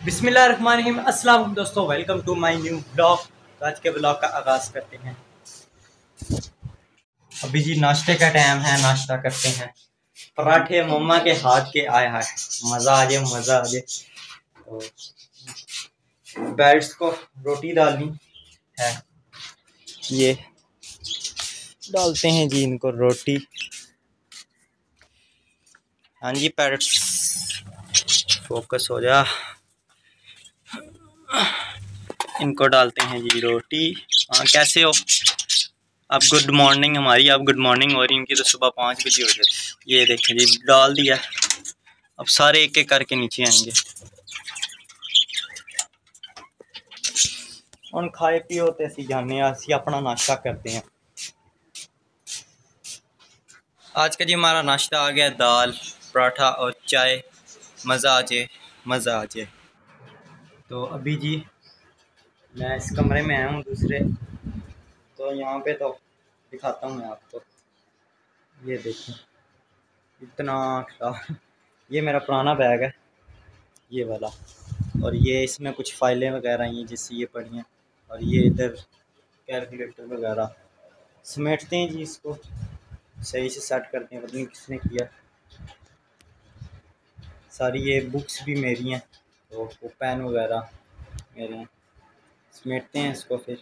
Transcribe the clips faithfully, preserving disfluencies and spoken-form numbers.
बिस्मिल्लाहिर्रहमानिर्रहीम। अस्सलाम वालेकुम दोस्तों, welcome to my new blog. तो आज के ब्लॉग का आगाज़ करते हैं। अभी जी नाश्ते का टाइम है, नाश्ता करते हैं। पराठे मम्मा के हाथ के आए हाय, मज़ा आ जाए मज़ा आ जाए। तो बैट्स को रोटी डालनी है, ये डालते हैं जी इनको रोटी। हाँ जी पैरट्स, फोकस हो जा। इनको डालते हैं जी रोटी। हाँ कैसे हो अब? गुड मॉर्निंग हमारी, अब गुड मॉर्निंग हो रही, इनकी तो सुबह पाँच बजे हो जाती। ये देखें जी डाल दिया। अब सारे एक एक करके नीचे आएंगे। उन खाए पी होते असी जाने, असी अपना नाश्ता करते हैं। आज का जी हमारा नाश्ता आ गया, दाल पराठा और चाय। मज़ा आ जाए मज़ा आ जाए। तो अभी जी मैं इस कमरे में आया हूँ दूसरे, तो यहाँ पे तो दिखाता हूँ मैं आपको। ये देखें इतना खराब, ये मेरा पुराना बैग है ये वाला, और ये इसमें कुछ फाइलें वगैरह हैं जिससे ये पड़ी हैं, और ये इधर कैलकुलेटर वगैरह समेटते हैं जी, इसको सही से सेट करते हैं। पता नहीं किसने किया। सारी ये बुक्स भी मेरी हैं, तो वो पेन वगैरह मेरे हैं। समेटते हैं इसको फिर।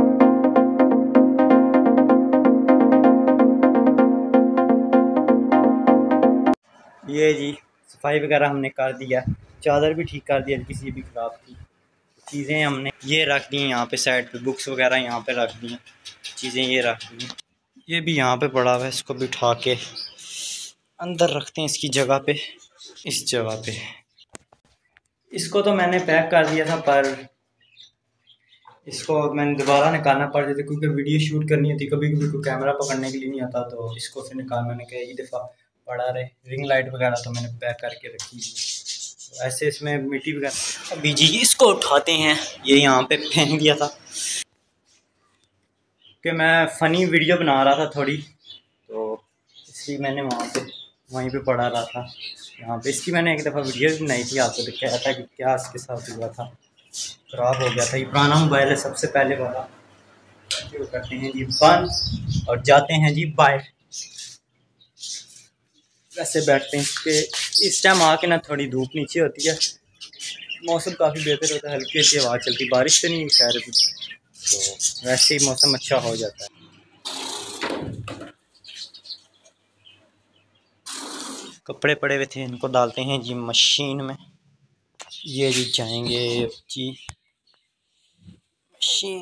ये जी सफाई वगैरह हमने कर दिया, चादर भी ठीक कर दिया, किसी भी ख़राब थी। चीज़ें हमने ये रख दी हैं यहाँ पे साइड पे, बुक्स वगैरह यहाँ पे रख दी हैं, चीज़ें ये रख दी हैं। ये भी यहाँ पे पड़ा हुआ है, इसको भी उठा के अंदर रखते हैं इसकी जगह पे, इस जगह पे। इसको तो मैंने पैक कर दिया था, पर इसको मैंने दोबारा निकालना पड़ जाता क्योंकि वीडियो शूट करनी होती, कभी कभी कोई कैमरा पकड़ने के लिए नहीं आता, तो इसको फिर निकाल मैंने कहा एक दफ़ा पड़ा रहे। रिंग लाइट वगैरह तो मैंने पैक करके रखी है। ऐसे इसमें मिट्टी वगैरह। अभी जी इसको उठाते हैं, ये यहाँ पे फेंक दिया था कि मैं फ़नी वीडियो बना रहा था थोड़ी, तो इसलिए मैंने वहाँ पे वहीं पे पड़ा रहा था। यहाँ पे इसकी मैंने एक दफ़ा वीडियो भी बनाई थी, आपको दिखाया था कि क्या इसके साथ हुआ था। ख़राब हो गया था, ये पुराना मोबाइल है सबसे पहले वाला। जो करते हैं जी बंद और जाते हैं जी बाहर। वैसे बैठते हैं इसके, इस टाइम आके ना थोड़ी धूप नीचे होती है, मौसम काफ़ी बेहतर होता है, हल्की हल्की हवा चलती, बारिश तो नहीं खैर अभी, तो वैसे ही मौसम अच्छा हो जाता है। कपड़े पड़े हुए थे, इनको डालते हैं जी मशीन में। ये जी जाएंगे जी मशीन।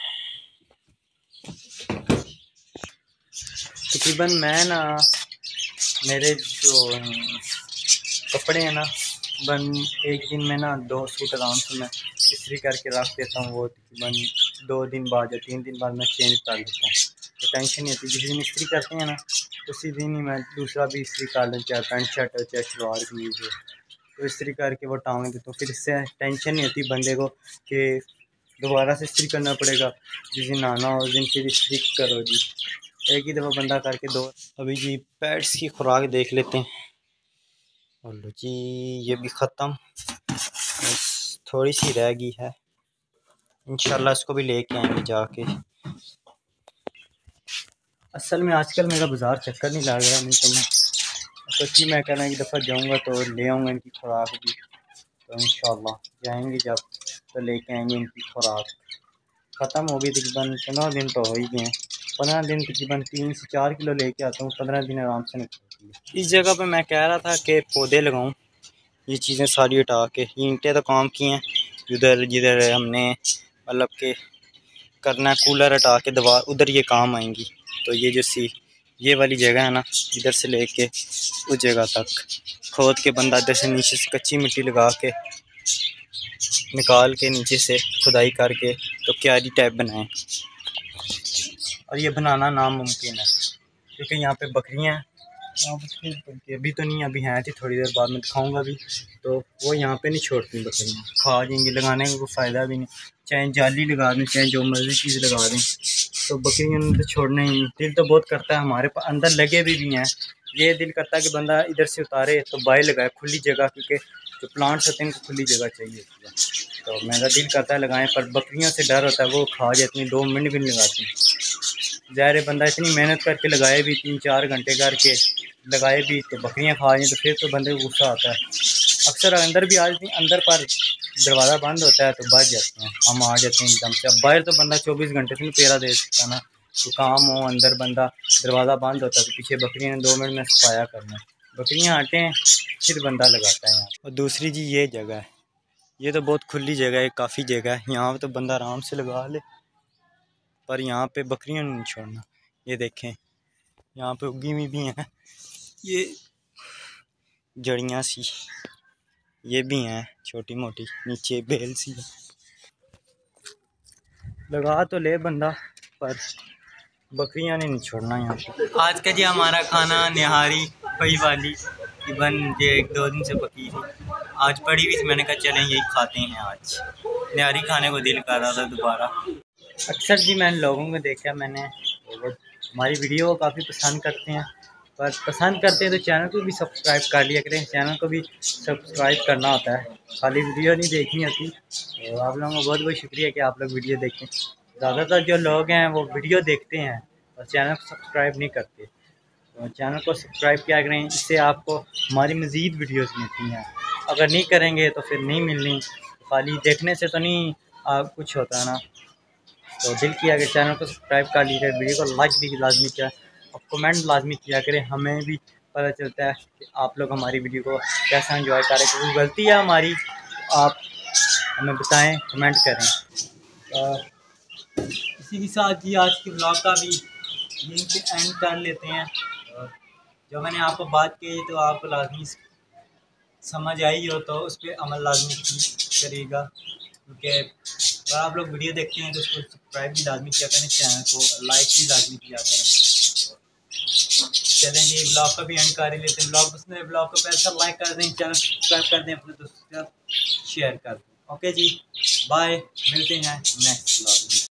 तकरीबन मैं ना, मेरे जो कपड़े हैं ना, बन एक दिन में ना दो सूट आराम से मैं इस्त्री करके रख देता हूँ। वो तकरीबन दो दिन बाद या तीन दिन बाद मैं चेंज कर देता हूँ, तो टेंशन नहीं होती। जिस दिन इस्त्री करते हैं ना उसी दिन ही मैं दूसरा भी इस्त्री कर लें, चाहे पैंट शर्ट हो चाहे शलवार कमीज हो, तो इस्त्री करके वो टांग देता हूँ। फिर इससे टेंशन नहीं होती बंदे को कि दोबारा से इस्त्री करना पड़ेगा। जिस दिन नहाना हो उस दिन फिर इस्त्री करो जी, एक ही दफ़ा बंदा करके दो। अभी जी पैड्स की खुराक देख लेते हैं। और लो जी ये भी ख़त्म, थोड़ी सी रह गई है, इंशाल्लाह इसको भी लेके आएंगे जाके। असल में आजकल मेरा बाज़ार चक्कर नहीं लग रहा, नहीं तो मैं सोची मैं कहना एक दफ़ा जाऊंगा तो ले आऊँगा इनकी खुराक भी। तो इंशाल्लाह जाएंगे जब तो लेके आएंगे इनकी खुराक। ख़त्म हो गई तकरीबन पंद्रह दिन तो हो ही गए हैं। पंद्रह दिन तकरीबन तीन से चार किलो लेके आता हूँ, पंद्रह दिन आराम से निकलती है। इस जगह पे मैं कह रहा था कि पौधे लगाऊं, ये चीज़ें सारी हटा के। ईंटें तो काम की हैं, उधर जिधर हमने मतलब के करना है कूलर हटा के दीवार, उधर ये काम आएंगी। तो ये जो सी ये वाली जगह है ना, इधर से लेके उस जगह तक खोद के बंदा इधर से नीचे से कच्ची मिट्टी लगा के निकाल के नीचे से खुदाई करके तो क्यारी टाइप बनाए। और ये बनाना नामुमकिन है क्योंकि यहाँ पे बकरियाँ हैं, अभी तो नहीं, अभी हैं थी, थोड़ी देर बाद में दिखाऊंगा भी। तो वो यहाँ पे नहीं छोड़ती बकरियाँ, खा जाएंगी, लगाने का कोई फ़ायदा भी नहीं। चाहे जाली लगा दें चाहे जो मर्ज़ी चीज़ लगा दें, तो बकरियाँ ने तो छोड़ना ही नहीं। दिल तो बहुत करता है, हमारे पास अंदर लगे भी भी हैं, ये दिल करता है कि बंदा इधर से उतारे तो बाहर लगाए खुली जगह, क्योंकि जो प्लांट्स होते हैं इनको खुली जगह चाहिए होती है। तो मेरा दिल करता है लगाएं, पर बकरियों से डर होता है, वो खा जाती हैं, दो मिनट भी नहीं लगाती। ज़ाहिर बंदा इतनी मेहनत करके लगाए भी, तीन चार घंटे करके लगाए भी, तो बकरियां खा जाएँ तो फिर तो बंदे को गुस्सा आता है। अक्सर अंदर भी आ जाती हैं, अंदर पर दरवाज़ा बंद होता है तो बच जाते हैं, हम आ जाते हैं एकदम से। अब बाहर तो बंदा चौबीस घंटे से नहीं पेरा दे सकता ना, तो काम हो, अंदर बंदा दरवाज़ा बंद होता है तो पीछे बकरियाँ ने दो मिनट में सफाया करना है, बकरियाँ हटें फिर बंदा लगाता है यहाँ। और दूसरी जी ये जगह है, ये तो बहुत खुली जगह है, काफ़ी जगह है, यहाँ पर तो बंदा आराम से लगा ले, पर यहाँ पे बकरियाँ नहीं छोड़ना। ये देखें यहाँ पे उगी हुई भी हैं ये जड़ियाँ सी, ये भी हैं छोटी मोटी, नीचे बेल सी है। लगा तो ले बंदा, पर बकरियां ने नहीं छोड़ना यहाँ पे। आज का जी हमारा खाना निहारी पई वाली कि बन ये एक दो दिन से पकी थी, आज पड़ी हुई थी, मैंने कहा चलें यही खाते हैं। आज निहारी खाने को दिल कर रहा था दोबारा। अक्सर जी मैंने लोगों को देखा, मैंने वो हमारी वीडियो को काफ़ी पसंद करते हैं, पर पसंद करते हैं तो चैनल को भी सब्सक्राइब कर लिया करें, चैनल को भी सब्सक्राइब करना होता है, खाली वीडियो नहीं देखनी होती। तो आप लोगों का बहुत बहुत शुक्रिया कि आप लोग वीडियो देखें। ज़्यादातर जो लोग हैं वो वीडियो देखते हैं और चैनल को सब्सक्राइब नहीं करते, तो चैनल को सब्सक्राइब क्या करें, इससे आपको हमारी मज़ीद वीडियोस मिलती हैं। अगर नहीं करेंगे तो फिर नहीं मिलनी, खाली देखने से तो नहीं आ, कुछ होता है ना। तो दिल किया कि चैनल को सब्सक्राइब कर लीजिए, वीडियो को लाइक भी लाजमी किया और कमेंट लाजमी किया करें, हमें भी पता चलता है कि आप लोग हमारी वीडियो को कैसा एंजॉय करें। क्योंकि गलती है हमारी, आप हमें बताएं, कमेंट करें। इसी के साथ जी आज के ब्लॉग का भी यहीं पे एंड कर लेते हैं। और जो मैंने आपको बात की तो आपको लाजमी समझ आई हो तो उस पर अमल लाजमी करिएगा, क्योंकि अगर आप लोग वीडियो देखते हैं तो उसको सब्सक्राइब भी लाजमी किया करें, चैनल को लाइक भी लाजमी किया करें। चलें जी ब्लॉग का भी एंड कर ही लेते हैं। ब्लॉग पसंद है ब्लॉग को पैसा लाइक कर दें, चैनल सब्सक्राइब कर दें, अपने दोस्तों के साथ शेयर कर दें। ओके जी, बाय, मिलते हैं नेक्स्ट ब्लॉग।